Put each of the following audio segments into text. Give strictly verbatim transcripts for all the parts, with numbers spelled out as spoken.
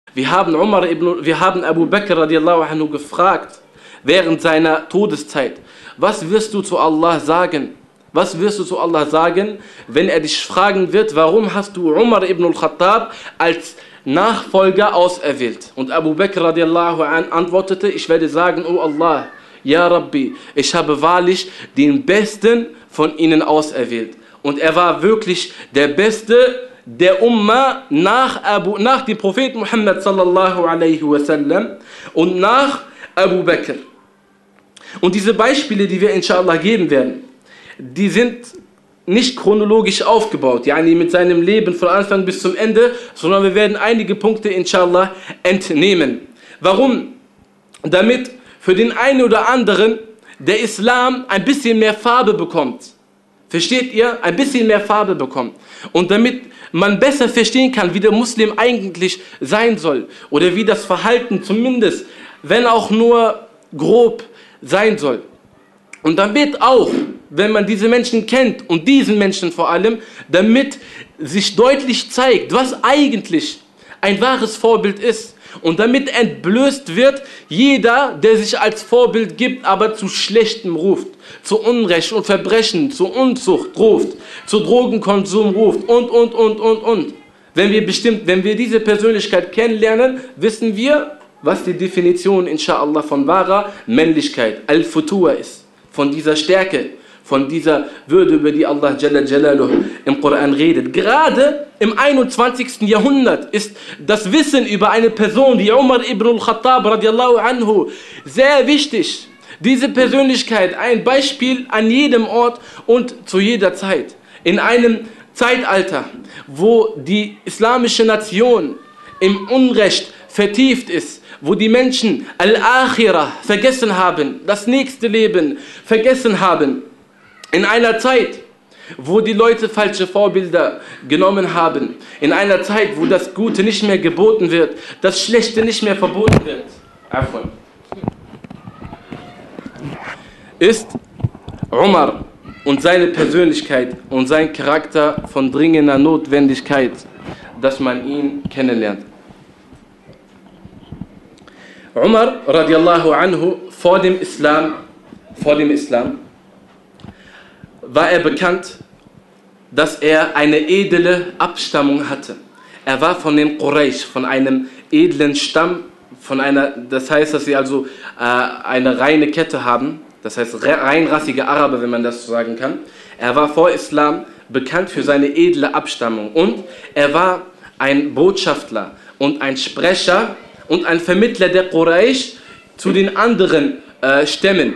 Wir haben, Umar ibn, wir haben Abu Bakr radiallahu anhu gefragt, während seiner Todeszeit, was wirst du zu Allah sagen? Was wirst du zu Allah sagen, wenn er dich fragen wird, warum hast du Umar ibn al-Khattab als Nachfolger auserwählt? Und Abu Bakr radiallahu an antwortete, ich werde sagen, oh Allah, ja Rabbi, ich habe wahrlich den Besten von ihnen auserwählt. Und er war wirklich der Beste der Umma nach, Abu, nach dem Propheten Muhammad sallallahu alaihi wasallam und nach Abu Bakr. Und diese Beispiele, die wir inshallah geben werden, die sind nicht chronologisch aufgebaut, yani mit seinem Leben von Anfang bis zum Ende, sondern wir werden einige Punkte inshallah entnehmen. Warum? Damit für den einen oder anderen der Islam ein bisschen mehr Farbe bekommt. Versteht ihr? Ein bisschen mehr Farbe bekommt. Und damit man besser verstehen kann, wie der Muslim eigentlich sein soll oder wie das Verhalten zumindest, wenn auch nur grob, sein soll. Und damit auch, wenn man diese Menschen kennt und diesen Menschen vor allem, damit sich deutlich zeigt, was eigentlich ein wahres Vorbild ist. Und damit entblößt wird, jeder, der sich als Vorbild gibt, aber zu Schlechtem ruft, zu Unrecht und Verbrechen, zu Unzucht ruft, zu Drogenkonsum ruft und, und, und, und, und. Wenn wir bestimmt, wenn wir diese Persönlichkeit kennenlernen, wissen wir, was die Definition, inshallah, von wahrer Männlichkeit, Al-Futua ist. Von dieser Stärke, von dieser Würde, über die Allah Jalla Jalaluh im Koran redet. Gerade im einundzwanzigsten Jahrhundert ist das Wissen über eine Person wie Umar ibn al-Khattab radiallahu anhu sehr wichtig. Diese Persönlichkeit, ein Beispiel an jedem Ort und zu jeder Zeit. In einem Zeitalter, wo die islamische Nation im Unrecht vertieft ist, wo die Menschen Al-Akhirah vergessen haben, das nächste Leben vergessen haben. In einer Zeit, wo die Leute falsche Vorbilder genommen haben. In einer Zeit, wo das Gute nicht mehr geboten wird, das Schlechte nicht mehr verboten wird. Afwan. Ist Umar und seine Persönlichkeit und sein Charakter von dringender Notwendigkeit, dass man ihn kennenlernt. Umar radiallahu anhu vor dem Islam, vor dem Islam war er bekannt, dass er eine edle Abstammung hatte. Er war von den Quraysh, von einem edlen Stamm, von einer, das heißt, dass sie also äh, eine reine Kette haben, das heißt reinrassige Araber, wenn man das so sagen kann. Er war vor Islam bekannt für seine edle Abstammung und er war ein Botschafter und ein Sprecher und ein Vermittler der Quraysh zu den anderen äh, Stämmen.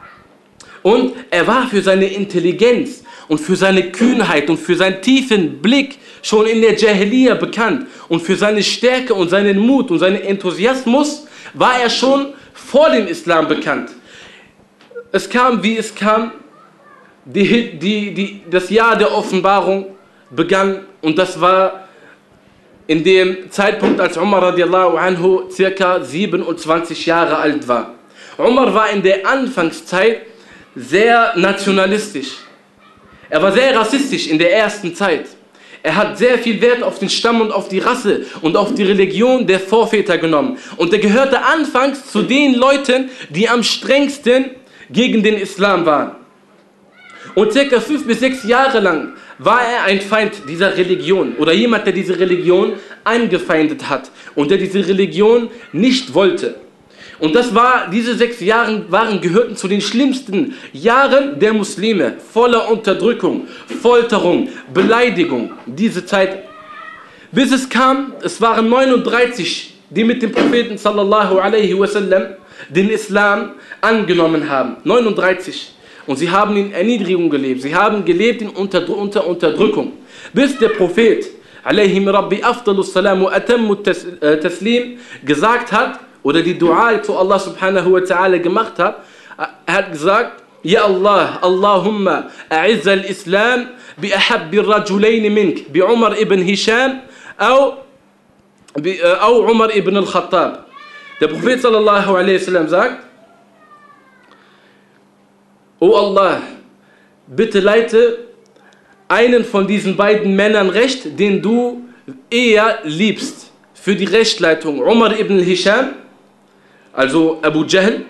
Und er war für seine Intelligenz und für seine Kühnheit und für seinen tiefen Blick schon in der Jahiliya bekannt. Und für seine Stärke und seinen Mut und seinen Enthusiasmus war er schon vor dem Islam bekannt. Es kam, wie es kam, die, die, die, das Jahr der Offenbarung begann und das war in dem Zeitpunkt, als Umar radiallahu anhu circa siebenundzwanzig Jahre alt war. Umar war in der Anfangszeit sehr nationalistisch. Er war sehr rassistisch in der ersten Zeit. Er hat sehr viel Wert auf den Stamm und auf die Rasse und auf die Religion der Vorväter genommen. Und er gehörte anfangs zu den Leuten, die am strengsten gegen den Islam waren. Und circa fünf bis sechs Jahre lang war er ein Feind dieser Religion oder jemand, der diese Religion angefeindet hat und der diese Religion nicht wollte. Und das war, diese sechs Jahre waren, gehörten zu den schlimmsten Jahren der Muslime, voller Unterdrückung, Folterung, Beleidigung, diese Zeit. Bis es kam, es waren neununddreißig, die mit dem Propheten sallallahu alaihi wasallam den Islam angenommen haben. neununddreißig. Und sie haben in Erniedrigung gelebt. Sie haben gelebt in Unter unter Unterdrückung. Bis der Prophet, alaihim Rabbi afdalus salam wa atammu taslim, gesagt hat, oder die Dua zu Allah subhanahu wa ta'ala gemacht hat, er hat gesagt, Ja Allah, Allahumma a'izz al-Islam bi ahabbi rajulayn mink, bi Umar ibn Hisham, au Umar ibn al-Khattab. Der Prophet sallallahu alaihi wasallam sagt, O Allah, bitte leite einen von diesen beiden Männern recht, den du eher liebst. für die Rechtsleitung Umar ibn Hisham, also Abu Jahl,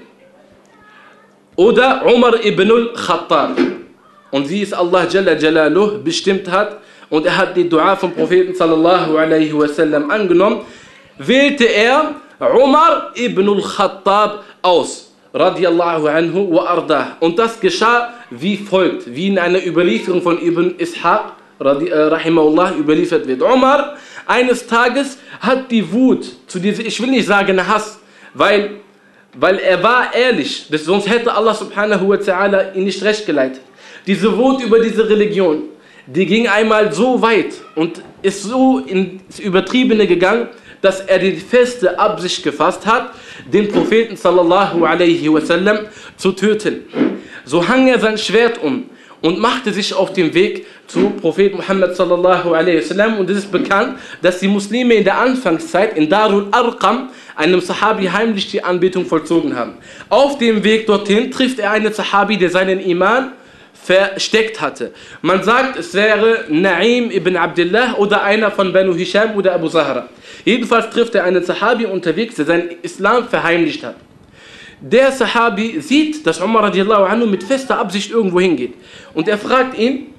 oder Umar ibn al-Khattab. Und wie es Allah Jalla Jalaluh bestimmt hat, und er hat die Dua vom Propheten sallallahu alaihi wasallam angenommen, wählte er Umar ibn al-Khattab aus, radiyallahu anhu wa ardah. Und das geschah wie folgt, wie in einer Überlieferung von Ibn Ishaq, rahimahullah, überliefert wird. Umar eines Tages hat die Wut zu dieser, ich will nicht sagen Hass, weil, weil er war ehrlich, das, sonst hätte Allah subhanahu wa ta'ala ihn nicht recht geleitet. Diese Wut über diese Religion, die ging einmal so weit und ist so ins Übertriebene gegangen, dass er die feste Absicht gefasst hat, den Propheten sallallahu alaihi wasallam zu töten. So hang er sein Schwert um und machte sich auf den Weg zu Prophet Muhammad sallallahu alaihi wasallam. Und es ist bekannt, dass die Muslime in der Anfangszeit in Darul Arqam einem Sahabi heimlich die Anbetung vollzogen haben. Auf dem Weg dorthin trifft er einen Sahabi, der seinen Iman versteckt hatte. Man sagt, es wäre Na'im ibn Abdullah oder einer von Banu Hisham oder Abu Zahra. Jedenfalls trifft er einen Sahabi unterwegs, der seinen Islam verheimlicht hat. Der Sahabi sieht, dass Umar radiallahu anhu mit fester Absicht irgendwo hingeht. Und er fragt ihn,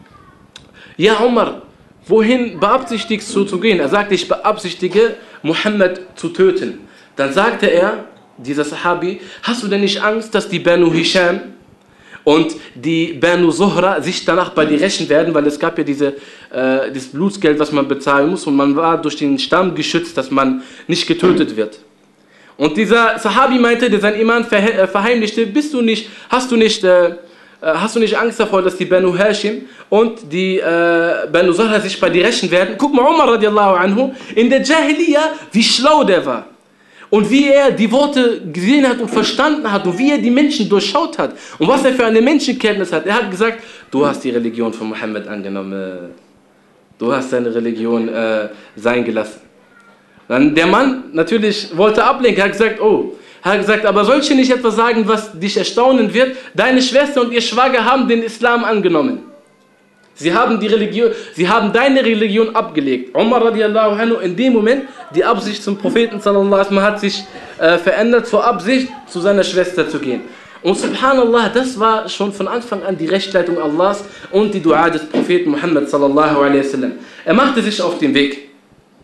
ja Umar, wohin beabsichtigst du zu gehen? Er sagt, ich beabsichtige, Muhammad zu töten. Dann sagte er, dieser Sahabi, hast du denn nicht Angst, dass die Banu Hisham und die Banu Zuhra sich danach bei dir rächen werden, weil es gab ja diese, äh, das Blutsgeld, was man bezahlen muss, und man war durch den Stamm geschützt, dass man nicht getötet wird. Und dieser Sahabi meinte, der sein Iman verheimlichte, bist du nicht, hast du nicht, äh, hast du nicht Angst davor, dass die Banu Hashim und die äh, Banu Zuhra sich bei dir rächen werden? Guck mal, Umar radiallahu anhu, in der Jahiliya, wie schlau der war. Und wie er die Worte gesehen hat und verstanden hat und wie er die Menschen durchschaut hat und was er für eine Menschenkenntnis hat. Er hat gesagt, du hast die Religion von Mohammed angenommen, du hast deine Religion äh, sein gelassen. Dann der Mann natürlich wollte ablenken, hat gesagt, oh, hat gesagt, aber soll ich dir nicht etwas sagen, was dich erstaunen wird? Deine Schwester und ihr Schwager haben den Islam angenommen. Sie haben, die Religion, sie haben deine Religion abgelegt. Umar radiallahu anhu in dem Moment, die Absicht zum Propheten sallallahu alaihi wasallam hat sich äh, verändert zur Absicht, zu seiner Schwester zu gehen. Und subhanallah, das war schon von Anfang an die Rechtsleitung Allahs und die Dua des Propheten Muhammad sallallahu alaihi wasallam. Er machte sich auf den Weg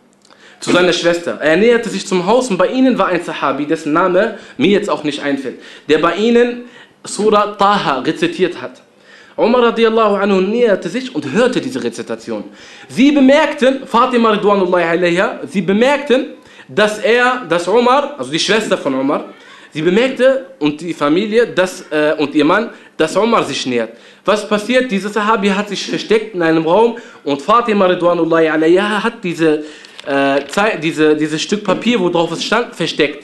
zu seiner Schwester. Er näherte sich zum Haus und bei ihnen war ein Sahabi, dessen Name mir jetzt auch nicht einfällt, der bei ihnen Surah Taha rezitiert hat. Umar radiallahu anhu näherte sich und hörte diese Rezitation. Sie bemerkten, Fatima ridwanullahi alaiha, sie bemerkten, dass er, dass Umar, also die Schwester von Umar, sie bemerkte und die Familie dass, äh, und ihr Mann, dass Umar sich nähert. Was passiert? Dieser Sahabi hat sich versteckt in einem Raum und Fatima ridwanullahi alaiha hat diese, äh, diese, dieses Stück Papier, worauf es stand, versteckt.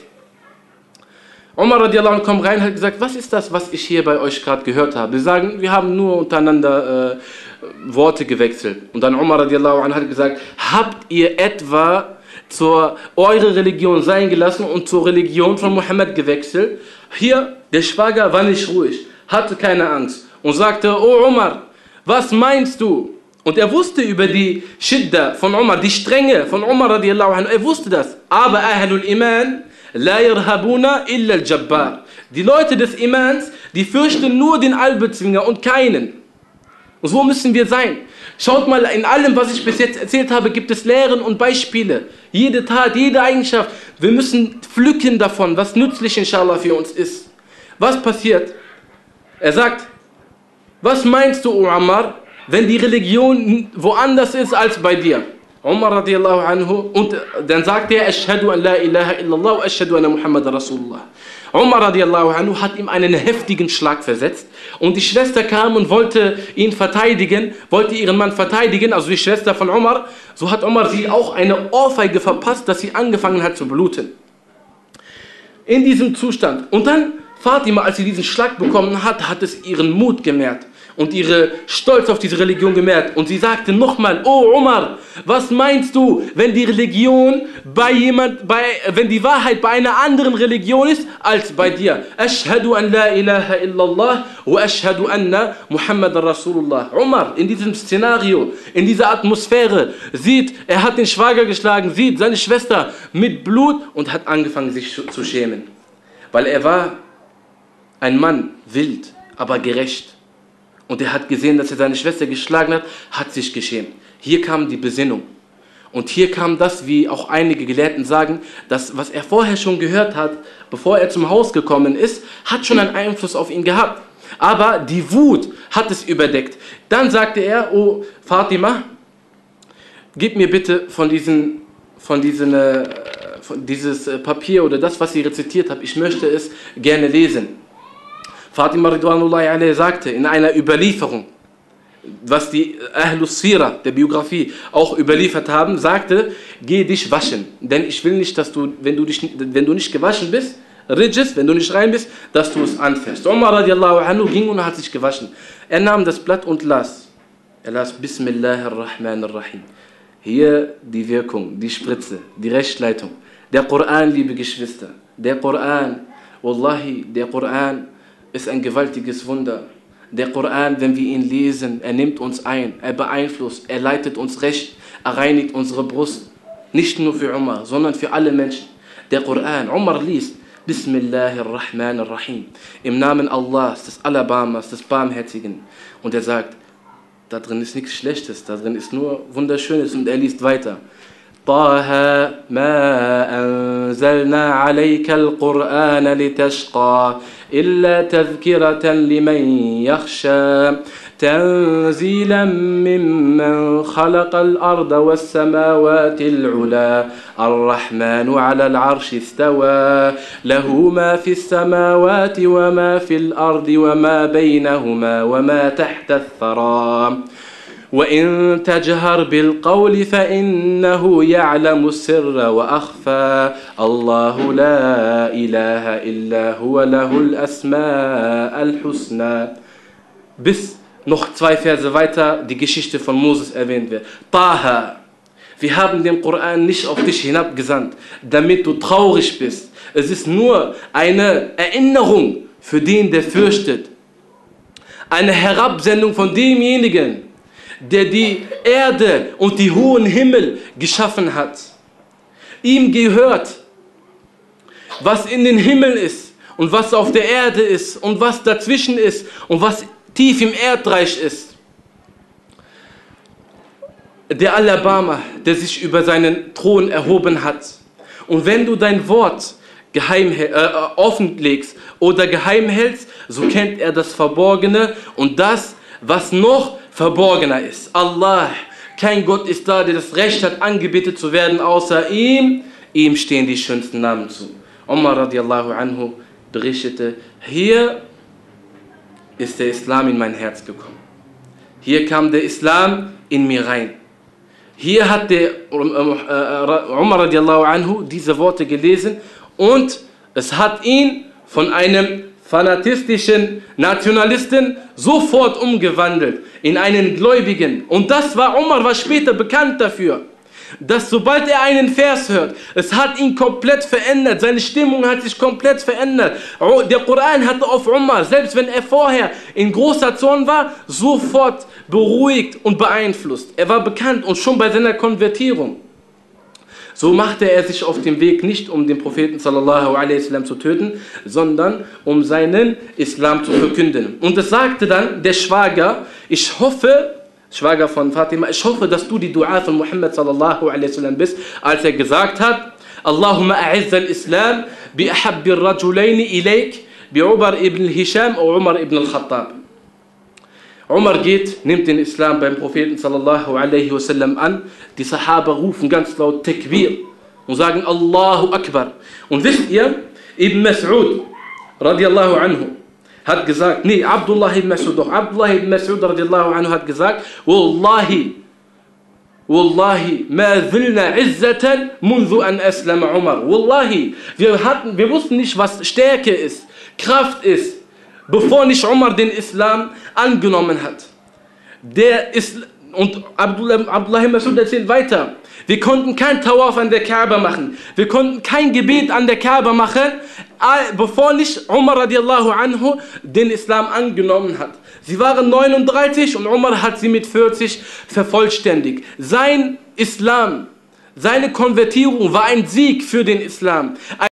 Umar radiallahu anhu kommt rein und hat gesagt, was ist das, was ich hier bei euch gerade gehört habe? Sie sagen, wir haben nur untereinander äh, Worte gewechselt. Und dann Umar radiallahu anhu hat gesagt, habt ihr etwa zur, eure Religion sein gelassen und zur Religion von Mohammed gewechselt? Hier, der Schwager war nicht ruhig, hatte keine Angst und sagte, oh Umar, was meinst du? Und er wusste über die Shidda von Umar, die Strenge von Umar radiallahu anhu, er wusste das. Aber Ahlul Iman, La yarhabuna illa al-Jabbar. Die Leute des Imans, die fürchten nur den Allbezwinger und keinen. Und so müssen wir sein. Schaut mal, in allem, was ich bis jetzt erzählt habe, gibt es Lehren und Beispiele. Jede Tat, jede Eigenschaft. Wir müssen pflücken davon, was nützlich inshallah für uns ist. Was passiert? Er sagt, was meinst du, O Ammar, wenn die Religion woanders ist als bei dir? Umar radiallahu anhu, und dann sagt er, Ashhadu an la ilaha illallah wa ashhadu anna Muhammad Rasulullah. Umar radiallahu anhu hat ihm einen heftigen Schlag versetzt und die Schwester kam und wollte ihn verteidigen, wollte ihren Mann verteidigen, also die Schwester von Umar. So hat Umar sie auch eine Ohrfeige verpasst, dass sie angefangen hat zu bluten. In diesem Zustand. Und dann Fatima, als sie diesen Schlag bekommen hat, hat es ihren Mut gemehrt. und ihre Stolz auf diese Religion gemerkt. Und sie sagte nochmal, oh Umar, was meinst du, wenn die Religion bei jemand, bei, wenn die Wahrheit bei einer anderen Religion ist, als bei dir? Ashhadu an la ilaha illallah wa ashhadu anna Muhammad Rasulullah. Umar, in diesem Szenario, in dieser Atmosphäre, sieht, er hat den Schwager geschlagen, sieht seine Schwester mit Blut und hat angefangen, sich zu schämen. Weil er war ein Mann, wild, aber gerecht. Und er hat gesehen, dass er seine Schwester geschlagen hat, hat sich geschämt. Hier kam die Besinnung. Und hier kam das, wie auch einige Gelehrten sagen, dass was er vorher schon gehört hat, bevor er zum Haus gekommen ist, hat schon einen Einfluss auf ihn gehabt. Aber die Wut hat es überdeckt. Dann sagte er, oh Fatima, gib mir bitte von diesen, von diesen, äh, von dieses Papier oder das, was sie rezitiert hat. Ich möchte es gerne lesen. Fatima Ridwanullahi alayhi sagte in einer Überlieferung, was die Ahlus Sira, der Biografie, auch überliefert haben, sagte, geh dich waschen, denn ich will nicht, dass du, wenn du, dich, wenn du nicht gewaschen bist, Rijis, wenn du nicht rein bist, dass du es anfährst. Umar radiallahu anhu ging und hat sich gewaschen. Er nahm das Blatt und las. Er las Bismillahirrahmanirrahim. Hier die Wirkung, die Spritze, die Rechtsleitung. Der Koran, liebe Geschwister, der Koran, Wallahi, der Koran ist ein gewaltiges Wunder. Der Koran, wenn wir ihn lesen, er nimmt uns ein, er beeinflusst, er leitet uns recht, er reinigt unsere Brust. Nicht nur für Umar, sondern für alle Menschen. Der Koran, Umar liest, Bismillahirrahmanirrahim, im Namen Allahs, des Alabamas, des Barmherzigen. Und er sagt, da drin ist nichts Schlechtes, da drin ist nur Wunderschönes. Und er liest weiter. طه ما أنزلنا عليك القرآن لتشقى إلا تذكرة لمن يخشى تنزيلا ممن خلق الأرض والسماوات العلى الرحمن على العرش استوى له ما في السماوات وما في الأرض وما بينهما وما تحت الثرى وإن تجهر بالقول فإنه يعلم السر وأخفى الله لا إله إلا هو له الأسماء الحسنى. Bis noch zwei Verse weiter die Geschichte von Moses erwähnt wird. Taha, wir haben den Koran nicht auf dich hinabgesandt, damit du traurig bist. Es ist nur eine Erinnerung für den, der fürchtet. Eine Herabsendung von demjenigen, der die Erde und die hohen Himmel geschaffen hat. Ihm gehört, was in den Himmeln ist und was auf der Erde ist und was dazwischen ist und was tief im Erdreich ist. Der Alabama, der sich über seinen Thron erhoben hat. Und wenn du dein Wort geheim, äh, offenlegst oder geheim hältst, so kennt er das Verborgene und das, was noch verborgener ist. Allah, kein Gott ist da, der das Recht hat, angebetet zu werden, außer ihm. Ihm stehen die schönsten Namen zu. Umar radiallahu anhu berichtete, hier ist der Islam in mein Herz gekommen. Hier kam der Islam in mir rein. Hier hat der Umar radiallahu anhu diese Worte gelesen und es hat ihn von einem fanatistischen Nationalisten sofort umgewandelt in einen Gläubigen. Und das war, Umar war später bekannt dafür, dass sobald er einen Vers hört, es hat ihn komplett verändert, seine Stimmung hat sich komplett verändert. Der Koran hatte auf Umar, selbst wenn er vorher in großer Zorn war, sofort beruhigt und beeinflusst. Er war bekannt und schon bei seiner Konvertierung. So machte er sich auf den Weg nicht, um den Propheten sallallahu alaihi wasallam zu töten, sondern um seinen Islam zu verkünden. Und es sagte dann der Schwager, ich hoffe, Schwager von Fatima, ich hoffe, dass du die Dua von Muhammad sallallahu alaihi wasallam bist, als er gesagt hat, Allahumma a'izz al-Islam bi ahabbi ar-rajulayn ilayk bi Umar ibn Hisham oder Umar ibn al-Khattab. Umar geht, nimmt den Islam beim Propheten sallallahu alaihi wasallam an. Die Sahaba rufen ganz laut Takbir und sagen Allahu Akbar. Und wisst ihr, Ibn Mas'ud radiallahu anhu hat gesagt, nee, Abdullah ibn Mas'ud, doch Abdullah ibn Mas'ud radiallahu anhu hat gesagt, Wallahi, Wallahi, ma zilna izzatan mundu an aslama Umar. Wallahi, wir, hatten, wir wussten nicht, was Stärke ist, Kraft ist, bevor nicht Umar den Islam angenommen hat. Der ist, und Abdullah, Abdullah ibn Mas'ud erzählt weiter, wir konnten kein Tawaf an der Kaaba machen, wir konnten kein Gebet an der Kaaba machen, bevor nicht Umar radiallahu anhu den Islam angenommen hat. Sie waren neununddreißig und Umar hat sie mit vierzig vervollständigt. Sein Islam, seine Konvertierung war ein Sieg für den Islam.